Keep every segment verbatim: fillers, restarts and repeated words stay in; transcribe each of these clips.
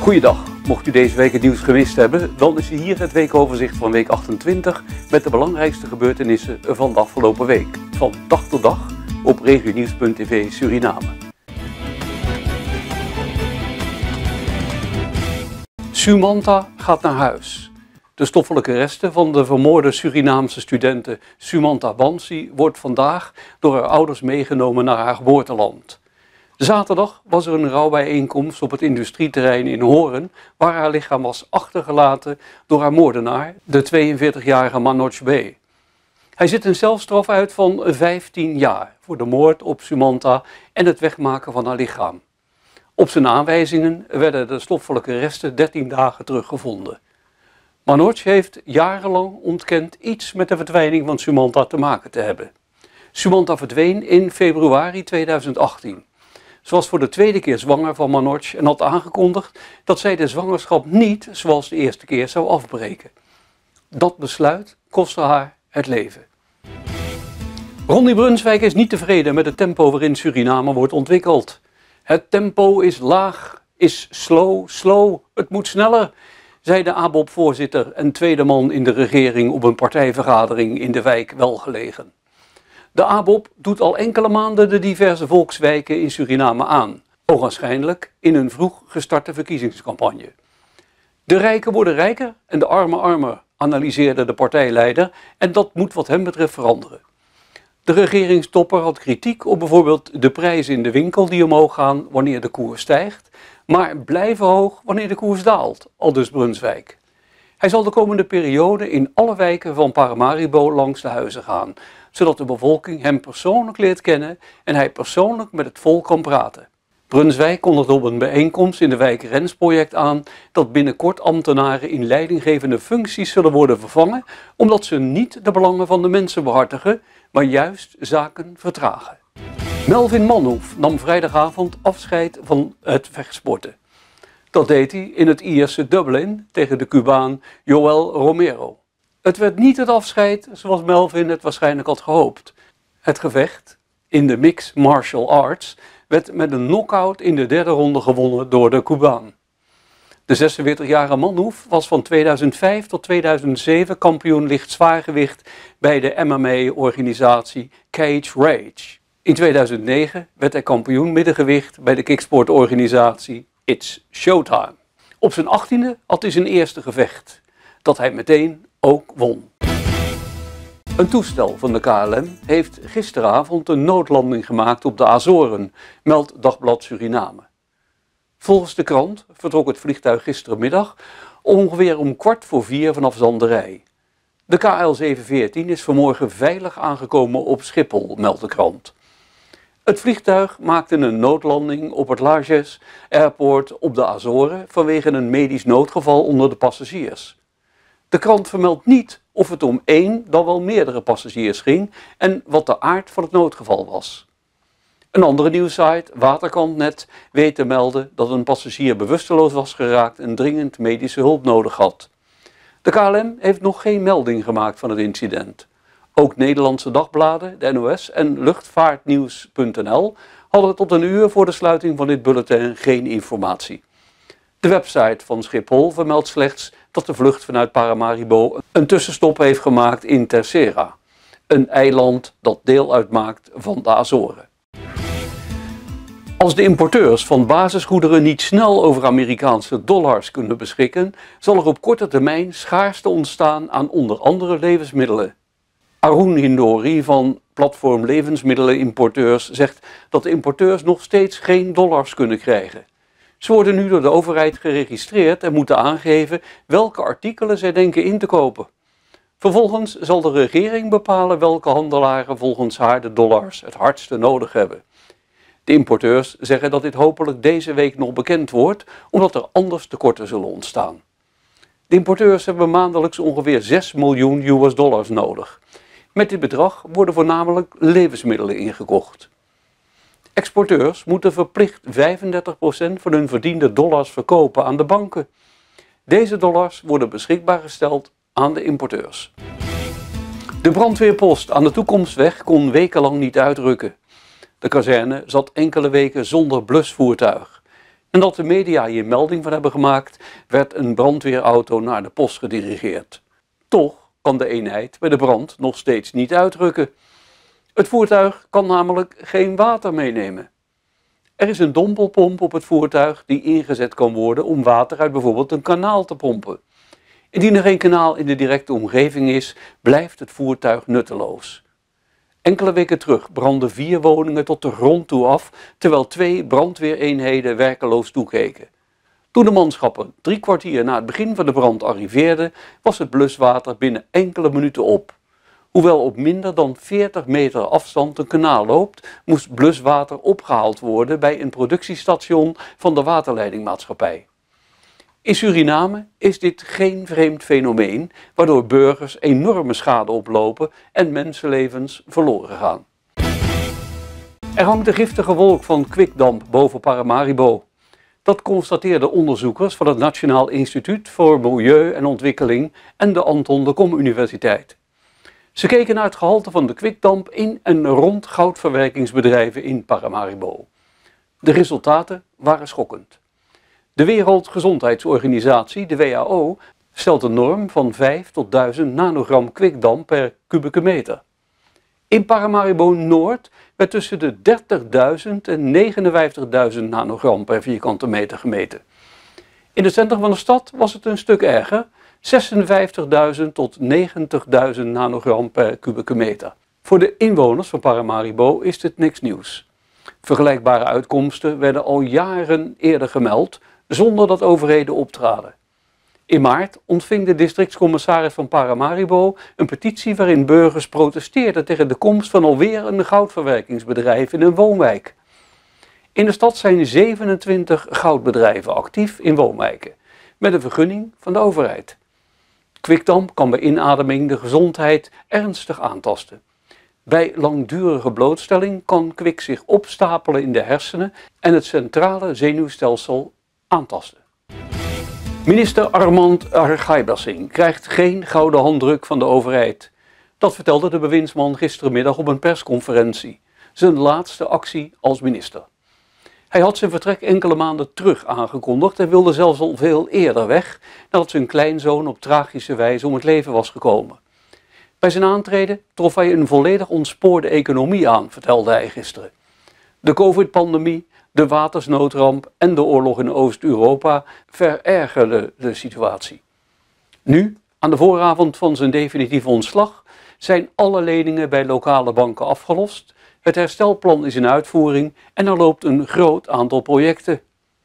Goeiedag, mocht u deze week het nieuws gemist hebben, dan is hier het weekoverzicht van week achtentwintig met de belangrijkste gebeurtenissen van de afgelopen week. Van dag tot dag op regionieuws punt tv Suriname. Sumanta gaat naar huis. De stoffelijke resten van de vermoorde Surinaamse studente Sumanta Bansi wordt vandaag door haar ouders meegenomen naar haar geboorteland. Zaterdag was er een rouwbijeenkomst op het industrieterrein in Horen, waar haar lichaam was achtergelaten door haar moordenaar, de tweeënveertigjarige Manoj B. Hij zit een celstraf uit van vijftien jaar voor de moord op Sumanta en het wegmaken van haar lichaam. Op zijn aanwijzingen werden de stoffelijke resten dertien dagen teruggevonden. Manoj heeft jarenlang ontkend iets met de verdwijning van Sumanta te maken te hebben. Sumanta verdween in februari tweeduizend achttien. Ze was voor de tweede keer zwanger van Manoj en had aangekondigd dat zij de zwangerschap niet, zoals de eerste keer, zou afbreken. Dat besluit kostte haar het leven. Ronnie Brunswijk is niet tevreden met het tempo waarin Suriname wordt ontwikkeld. Het tempo is laag, is slow, slow, het moet sneller, zei de A B O P-voorzitter en tweede man in de regering op een partijvergadering in de wijk Welgelegen. De A B O P doet al enkele maanden de diverse volkswijken in Suriname aan, ogenschijnlijk in een vroeg gestarte verkiezingscampagne. De rijken worden rijker en de armen armer, analyseerde de partijleider, en dat moet wat hem betreft veranderen. De regeringstopper had kritiek op bijvoorbeeld de prijzen in de winkel die omhoog gaan wanneer de koers stijgt, maar blijven hoog wanneer de koers daalt, aldus Brunswijk. Hij zal de komende periode in alle wijken van Paramaribo langs de huizen gaan, zodat de bevolking hem persoonlijk leert kennen en hij persoonlijk met het volk kan praten. Brunswijk kondigde op een bijeenkomst in de wijk Rensproject aan dat binnenkort ambtenaren in leidinggevende functies zullen worden vervangen, omdat ze niet de belangen van de mensen behartigen, maar juist zaken vertragen. Melvin Manhoef nam vrijdagavond afscheid van het vechtsporten. Dat deed hij in het Ierse Dublin tegen de Cubaan Joel Romero. Het werd niet het afscheid zoals Melvin het waarschijnlijk had gehoopt. Het gevecht in de Mixed Martial Arts werd met een knockout in de derde ronde gewonnen door de Cubaan. De zesenveertigjarige Manhoef was van tweeduizend vijf tot tweeduizend zeven kampioen lichtzwaargewicht bij de M M A-organisatie Cage Rage. In tweeduizend negen werd hij kampioen middengewicht bij de kicksportorganisatie It's Showtime. Op zijn achttiende had hij zijn eerste gevecht, dat hij meteen ook won. Een toestel van de K L M heeft gisteravond een noodlanding gemaakt op de Azoren, meldt Dagblad Suriname. Volgens de krant vertrok het vliegtuig gisterenmiddag ongeveer om kwart voor vier vanaf Zanderij. De K L zeven veertien is vanmorgen veilig aangekomen op Schiphol, meldt de krant. Het vliegtuig maakte een noodlanding op het Lajes Airport op de Azoren vanwege een medisch noodgeval onder de passagiers. De krant vermeldt niet of het om één dan wel meerdere passagiers ging en wat de aard van het noodgeval was. Een andere nieuwssite, Waterkant.net, weet te melden dat een passagier bewusteloos was geraakt en dringend medische hulp nodig had. De K L M heeft nog geen melding gemaakt van het incident. Ook Nederlandse dagbladen, de N O S en luchtvaartnieuws punt n l hadden tot een uur voor de sluiting van dit bulletin geen informatie. De website van Schiphol vermeldt slechts dat de vlucht vanuit Paramaribo een tussenstop heeft gemaakt in Terceira, een eiland dat deel uitmaakt van de Azoren. Als de importeurs van basisgoederen niet snel over Amerikaanse dollars kunnen beschikken, zal er op korte termijn schaarste ontstaan aan onder andere levensmiddelen. Arun Hindori van platform Levensmiddelenimporteurs zegt dat de importeurs nog steeds geen dollars kunnen krijgen. Ze worden nu door de overheid geregistreerd en moeten aangeven welke artikelen zij denken in te kopen. Vervolgens zal de regering bepalen welke handelaren volgens haar de dollars het hardste nodig hebben. De importeurs zeggen dat dit hopelijk deze week nog bekend wordt, omdat er anders tekorten zullen ontstaan. De importeurs hebben maandelijks ongeveer zes miljoen U S dollars nodig. Met dit bedrag worden voornamelijk levensmiddelen ingekocht. Exporteurs moeten verplicht vijfendertig procent van hun verdiende dollars verkopen aan de banken. Deze dollars worden beschikbaar gesteld aan de importeurs. De brandweerpost aan de Toekomstweg kon wekenlang niet uitrukken. De kazerne zat enkele weken zonder blusvoertuig. Nadat de media hier melding van hebben gemaakt, werd een brandweerauto naar de post gedirigeerd. Toch kan de eenheid bij de brand nog steeds niet uitrukken. Het voertuig kan namelijk geen water meenemen. Er is een dompelpomp op het voertuig die ingezet kan worden om water uit bijvoorbeeld een kanaal te pompen. Indien er geen kanaal in de directe omgeving is, blijft het voertuig nutteloos. Enkele weken terug brandden vier woningen tot de grond toe af, terwijl twee brandweereenheden werkeloos toekeken. Toen de manschappen drie kwartier na het begin van de brand arriveerden, was het bluswater binnen enkele minuten op. Hoewel op minder dan veertig meter afstand een kanaal loopt, moest bluswater opgehaald worden bij een productiestation van de waterleidingmaatschappij. In Suriname is dit geen vreemd fenomeen, waardoor burgers enorme schade oplopen en mensenlevens verloren gaan. Er hangt een giftige wolk van kwikdamp boven Paramaribo. Dat constateerden onderzoekers van het Nationaal Instituut voor Milieu en Ontwikkeling en de Anton de Kom Universiteit. Ze keken naar het gehalte van de kwikdamp in en rond goudverwerkingsbedrijven in Paramaribo. De resultaten waren schokkend. De Wereldgezondheidsorganisatie, de W H O, stelt een norm van vijf tot duizend nanogram kwikdamp per kubieke meter. In Paramaribo Noord werd tussen de dertigduizend en negenenvijftigduizend nanogram per vierkante meter gemeten. In het centrum van de stad was het een stuk erger, zesenvijftigduizend tot negentigduizend nanogram per kubieke meter. Voor de inwoners van Paramaribo is dit niks nieuws. Vergelijkbare uitkomsten werden al jaren eerder gemeld, zonder dat overheden optraden. In maart ontving de districtscommissaris van Paramaribo een petitie waarin burgers protesteerden tegen de komst van alweer een goudverwerkingsbedrijf in een woonwijk. In de stad zijn zevenentwintig goudbedrijven actief in woonwijken, met een vergunning van de overheid. Kwikdamp kan bij inademing de gezondheid ernstig aantasten. Bij langdurige blootstelling kan kwik zich opstapelen in de hersenen en het centrale zenuwstelsel aantasten. Minister Armand Arghaibasing krijgt geen gouden handdruk van de overheid. Dat vertelde de bewindsman gisterenmiddag op een persconferentie. Zijn laatste actie als minister. Hij had zijn vertrek enkele maanden terug aangekondigd en wilde zelfs al veel eerder weg, nadat zijn kleinzoon op tragische wijze om het leven was gekomen. Bij zijn aantreden trof hij een volledig ontspoorde economie aan, vertelde hij gisteren. De covid-pandemie, de watersnoodramp en de oorlog in Oost-Europa verergerden de situatie. Nu, aan de vooravond van zijn definitieve ontslag, zijn alle leningen bij lokale banken afgelost, het herstelplan is in uitvoering en er loopt een groot aantal projecten.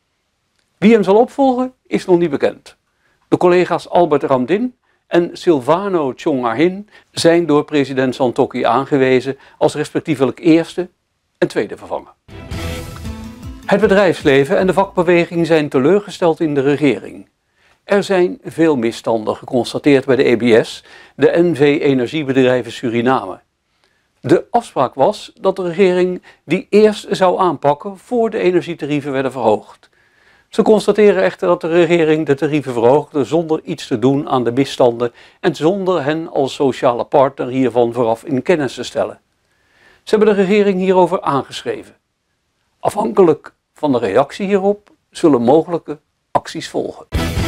Wie hem zal opvolgen is nog niet bekend. De collega's Albert Ramdin en Silvano Tjongahin zijn door president Santokki aangewezen als respectievelijk eerste en tweede vervanger. Het bedrijfsleven en de vakbeweging zijn teleurgesteld in de regering. Er zijn veel misstanden geconstateerd bij de E B S, de N V Energiebedrijven Suriname. De afspraak was dat de regering die eerst zou aanpakken voor de energietarieven werden verhoogd. Ze constateren echter dat de regering de tarieven verhoogde zonder iets te doen aan de misstanden en zonder hen als sociale partner hiervan vooraf in kennis te stellen. Ze hebben de regering hierover aangeschreven. Afhankelijk van de reactie hierop zullen mogelijke acties volgen.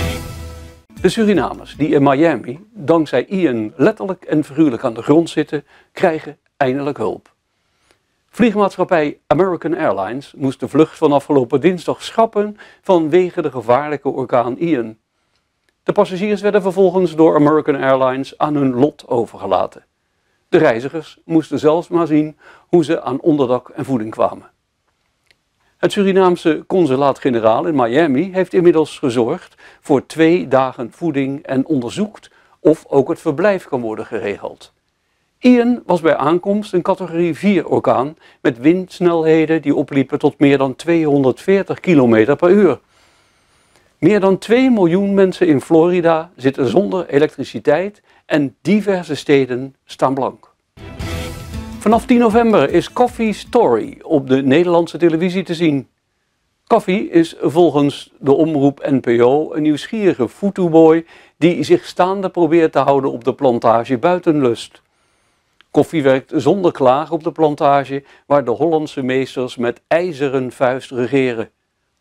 De Surinamers die in Miami dankzij Ian letterlijk en figuurlijk aan de grond zitten, krijgen eindelijk hulp. Vliegmaatschappij American Airlines moest de vlucht van afgelopen dinsdag schrappen vanwege de gevaarlijke orkaan Ian. De passagiers werden vervolgens door American Airlines aan hun lot overgelaten. De reizigers moesten zelfs maar zien hoe ze aan onderdak en voeding kwamen. Het Surinaamse consulaat-generaal in Miami heeft inmiddels gezorgd voor twee dagen voeding en onderzoekt of ook het verblijf kan worden geregeld. Ian was bij aankomst een categorie vier orkaan met windsnelheden die opliepen tot meer dan tweehonderdveertig kilometer per uur. Meer dan twee miljoen mensen in Florida zitten zonder elektriciteit en diverse steden staan blank. Vanaf tien november is Coffee Story op de Nederlandse televisie te zien. Coffee is volgens de omroep N P O een nieuwsgierige fotoboy die zich staande probeert te houden op de plantage Buitenlust. Koffie werkt zonder klagen op de plantage waar de Hollandse meesters met ijzeren vuist regeren.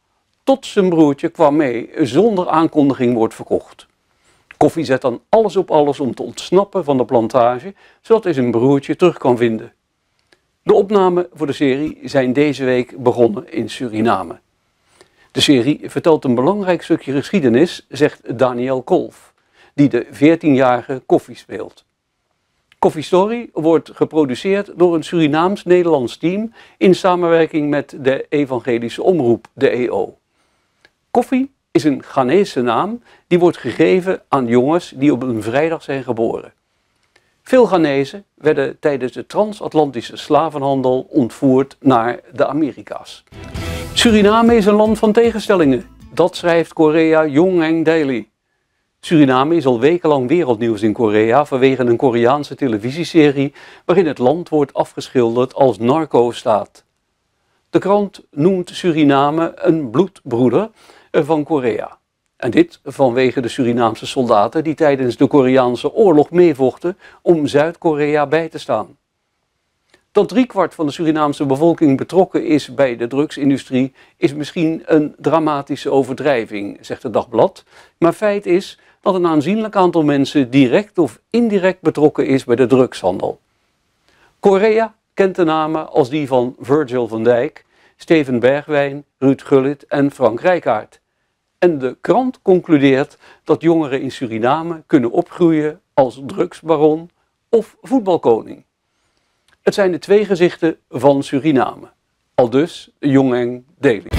tot zijn broertje Kwame zonder aankondiging wordt verkocht. Koffie zet dan alles op alles om te ontsnappen van de plantage, zodat hij zijn broertje terug kan vinden. De opnamen voor de serie zijn deze week begonnen in Suriname. De serie vertelt een belangrijk stukje geschiedenis, zegt Daniel Kolf, die de veertienjarige Koffie speelt. Coffee Story wordt geproduceerd door een Surinaams-Nederlands team in samenwerking met de evangelische omroep, de E O. Koffie is een Ghanese naam die wordt gegeven aan jongens die op een vrijdag zijn geboren. Veel Ghanezen werden tijdens de transatlantische slavenhandel ontvoerd naar de Amerika's. Suriname is een land van tegenstellingen, dat schrijft Korea Yonheng Daily. Suriname is al wekenlang wereldnieuws in Korea vanwege een Koreaanse televisieserie waarin het land wordt afgeschilderd als narco-staat. De krant noemt Suriname een bloedbroeder van Korea. En dit vanwege de Surinaamse soldaten die tijdens de Koreaanse oorlog meevochten om Zuid-Korea bij te staan. Dat driekwart van de Surinaamse bevolking betrokken is bij de drugsindustrie is misschien een dramatische overdrijving, zegt het dagblad. Maar feit is dat een aanzienlijk aantal mensen direct of indirect betrokken is bij de drugshandel. Korea kent de namen als die van Virgil van Dijk, Steven Bergwijn, Ruud Gullit en Frank Rijkaard. En de krant concludeert dat jongeren in Suriname kunnen opgroeien als drugsbaron of voetbalkoning. Het zijn de twee gezichten van Suriname. Aldus Yonheng Daily.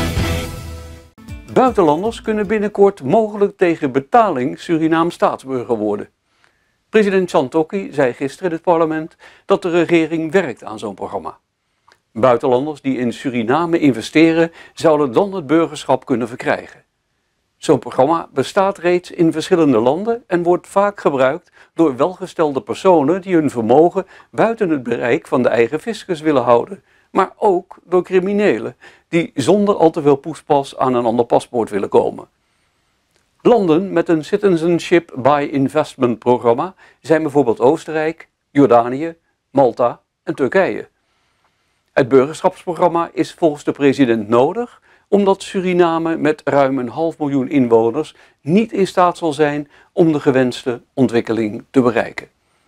Buitenlanders kunnen binnenkort mogelijk tegen betaling Surinaams staatsburger worden. President Chantokki zei gisteren in het parlement dat de regering werkt aan zo'n programma. Buitenlanders die in Suriname investeren zouden dan het burgerschap kunnen verkrijgen. Zo'n programma bestaat reeds in verschillende landen en wordt vaak gebruikt door welgestelde personen die hun vermogen buiten het bereik van de eigen fiscus willen houden, maar ook door criminelen die zonder al te veel poespas aan een ander paspoort willen komen. Landen met een Citizenship by Investment programma zijn bijvoorbeeld Oostenrijk, Jordanië, Malta en Turkije. Het burgerschapsprogramma is volgens de president nodig omdat Suriname met ruim een half miljoen inwoners niet in staat zal zijn om de gewenste ontwikkeling te bereiken.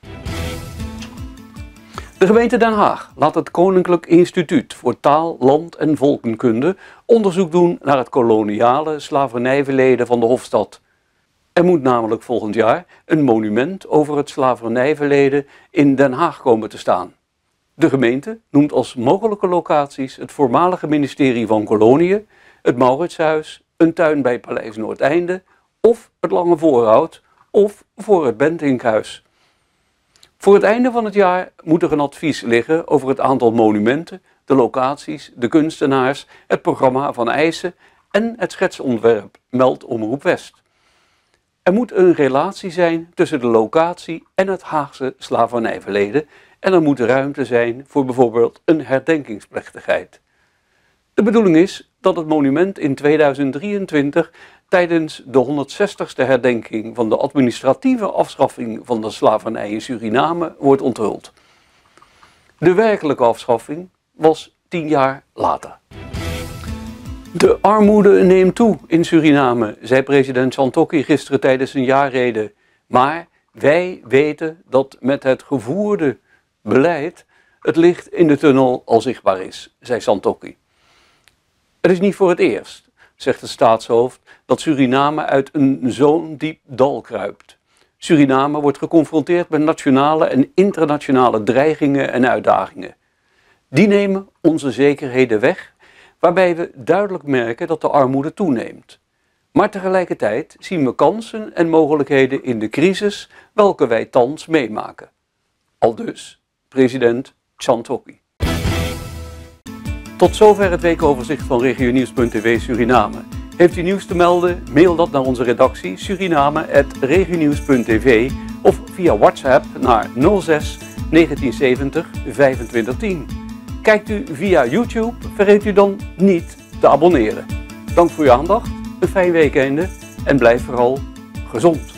De gemeente Den Haag laat het Koninklijk Instituut voor Taal, Land en Volkenkunde onderzoek doen naar het koloniale slavernijverleden van de Hofstad. Er moet namelijk volgend jaar een monument over het slavernijverleden in Den Haag komen te staan. De gemeente noemt als mogelijke locaties het voormalige ministerie van Koloniën, het Mauritshuis, een tuin bij Paleis Noordeinde of het Lange Voorhout of voor het Bentinkhuis. Voor het einde van het jaar moet er een advies liggen over het aantal monumenten, de locaties, de kunstenaars, het programma van eisen en het schetsontwerp, meldt Omroep West. Er moet een relatie zijn tussen de locatie en het Haagse slavernijverleden en er moet ruimte zijn voor bijvoorbeeld een herdenkingsplechtigheid. De bedoeling is dat het monument in tweeduizend drieëntwintig tijdens de honderdzestigste herdenking van de administratieve afschaffing van de slavernij in Suriname wordt onthuld. De werkelijke afschaffing was tien jaar later. De armoede neemt toe in Suriname, zei president Chantokki gisteren tijdens een jaarrede. Maar wij weten dat met het gevoerde beleid het licht in de tunnel al zichtbaar is, zei Chantokki. Het is niet voor het eerst, zegt het staatshoofd, dat Suriname uit een zo'n diep dal kruipt. Suriname wordt geconfronteerd met nationale en internationale dreigingen en uitdagingen. Die nemen onze zekerheden weg, waarbij we duidelijk merken dat de armoede toeneemt. Maar tegelijkertijd zien we kansen en mogelijkheden in de crisis welke wij thans meemaken. Aldus president Chantokki. Tot zover het weekoverzicht van regionieuws punt t v Suriname. Heeft u nieuws te melden? Mail dat naar onze redactie suriname apenstaartje regionieuws punt t v of via WhatsApp naar nul zes negentien zeventig vijfentwintig tien. Kijkt u via YouTube, vergeet u dan niet te abonneren. Dank voor uw aandacht, een fijn weekende en blijf vooral gezond.